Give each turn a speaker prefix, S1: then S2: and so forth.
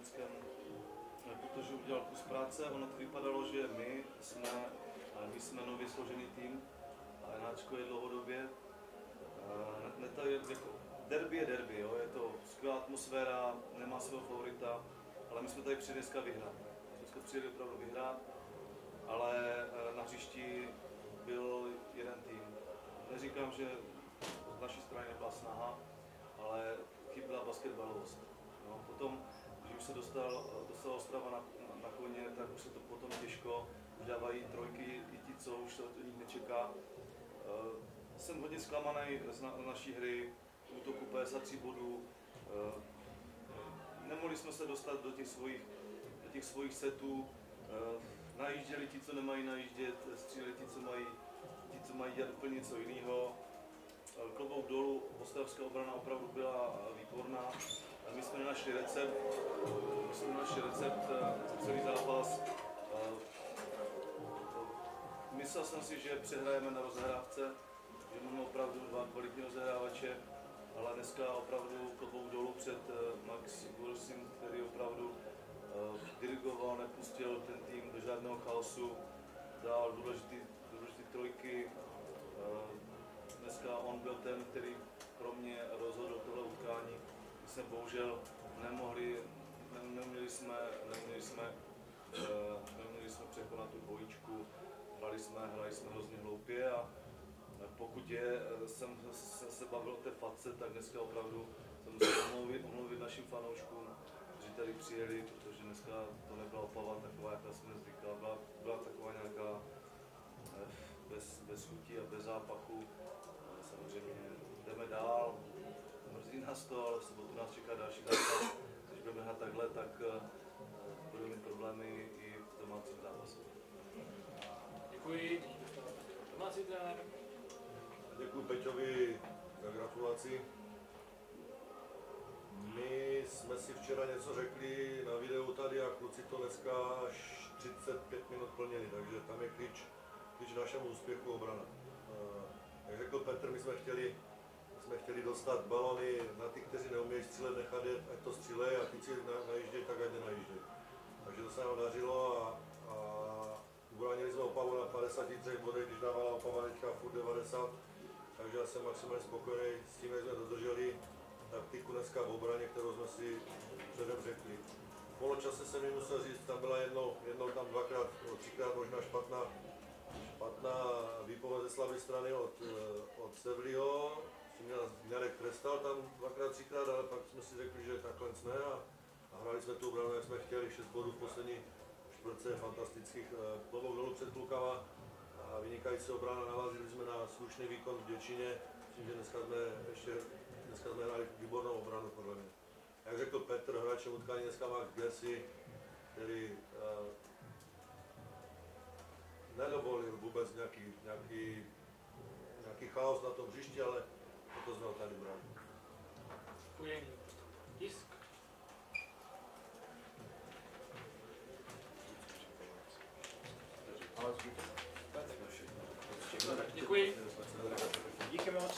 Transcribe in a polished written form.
S1: Německem, protože udělal kus práce. Ono to vypadalo, že my jsme nově složený tým, a Enáčko je dlouhodobě. Jako derby je derby, jo? Je to skvělá atmosféra, nemá svého favorita, ale my jsme tady přijeli dneska vyhrát. My jsme přijeli opravdu vyhrát, ale na hřišti byl jeden tým. Neříkám, že z naší strany nebyla snaha, ale chyběla basketbalovost. No, potom, když už se dostala Ostrava na koně, tak už se to potom těžko, už dávají trojky i ti, co už se od nich nečeká. Jsem hodně zklamaný z naší hry, útoku 53 bodů. Nemohli jsme se dostat do těch svojich setů. Najížděli ti, co nemají najíždět, stříleli ti, co mají dělat úplně něco jiného. Klobouk dolů, ostravská obrana opravdu byla výborná. My jsme nenašli recept, celý zápas. Myslel jsem si, že přehrajeme na rozehrávce, že máme opravdu dva kvalitní rozehrávače, ale dneska opravdu klobouk dolů před Max Wilson, který opravdu dirigoval, nepustil ten tým do žádného chaosu, dal důležité trojky. Dneska on byl ten, který pro mě rozhodl tohle utkání. My jsme bohužel neměli jsme překonat tu dvojičku. Hrali jsme hrozně hloupě a pokud jsem se bavil o té facce, tak dneska opravdu jsem musel omluvit našim fanouškům, kteří tady přijeli, protože dneska to nebyla Opava taková, jaká jsme zvyklá, byla taková nějaká bez chutí a bez zápachu. Samozřejmě jdeme dál, mrzí nás to, ale v sobotu nás čeká další zápas. Když budeme hrát takhle, tak budeme mít problémy i v domácím zápasu.
S2: Děkuji. Domácí trenér.
S3: Děkuji Peťovi za gratulaci. My jsme si včera něco řekli na videu tady a kluci to dneska až 35 minut plnili, takže tam je klíč našemu úspěchu obrana. Jak řekl Petr, my jsme chtěli dostat balony na ty, kteří neumějí střílet, nechat je, ať to střílejí a ty, co najíždějí, tak ať nenajíždějí. Takže to se nám dařilo a ubránili jsme Opavu na 53 bodech, když dávala Opava teďka furt 90. Takže já jsem maximálně spokojený s tím, jak jsme dodrželi taktiku dneska v obraně, kterou jsme si předem řekli. V poločase jsem mi musel říct, tam byla jednou tam dvakrát, třikrát možná špatná výpověď ze slabé strany od Sevliho. Jarek trestal tam dvakrát, třikrát, ale pak jsme si řekli, že takhle ne a hráli jsme tu obranu, jak jsme chtěli, 6 bodů v poslední čtvrtce fantastických. Klobouk dolů před klukama a vynikající obrana, navázili jsme na slušný výkon v Děčíně. Myslím, že dneska jsme hráli výbornou obranu, podle mě. Jak řekl Petr, hráčem utkání dneska Max Gessi, který nedovolil vůbec nějaký chaos na tom hřišti, ale to znal tady brát.
S2: Děkuji. Tisk. Děkuji.
S4: Díky moc.